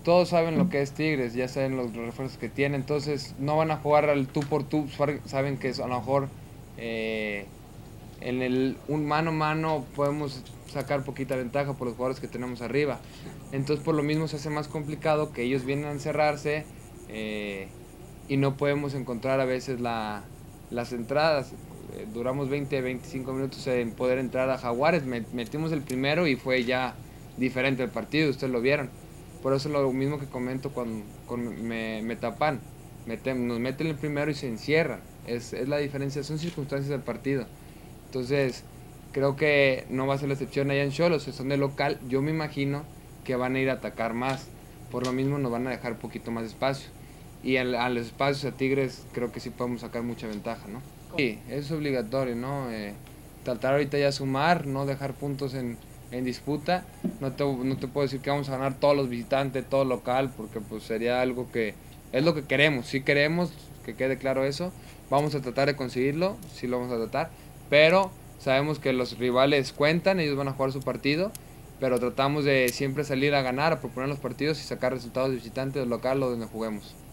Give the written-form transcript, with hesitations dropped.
todos saben lo que es Tigres, ya saben los refuerzos que tiene, entonces no van a jugar al tú por tú, saben que a lo mejor eh, en un mano a mano podemos sacar poquita ventaja por los jugadores que tenemos arriba. Entonces por lo mismo se hace más complicado que ellos vienen a encerrarse eh, y no podemos encontrar a veces las entradas. Duramos 20-25 minutos en poder entrar a Jaguares, metimos el primero y fue ya diferente el partido, ustedes lo vieron. Por eso lo mismo que comento con me tapan, nos meten el primero y se encierran. Es la diferencia, son circunstancias del partido. Entonces, creo que no va a ser la excepción allá en Xolos, son de local, yo me imagino que van a ir a atacar más, por lo mismo nos van a dejar un poquito más espacio. Y a los espacios a Tigres creo que sí podemos sacar mucha ventaja, ¿no? Sí, es obligatorio, ¿no? Tratar ahorita ya sumar, no dejar puntos en disputa. No te puedo decir que vamos a ganar todos los visitantes, todo local, porque pues sería algo que es lo que queremos. Si queremos que quede claro eso, vamos a tratar de conseguirlo, sí lo vamos a tratar, pero sabemos que los rivales cuentan, ellos van a jugar su partido, pero tratamos de siempre salir a ganar, a proponer los partidos y sacar resultados de visitantes, local o donde juguemos.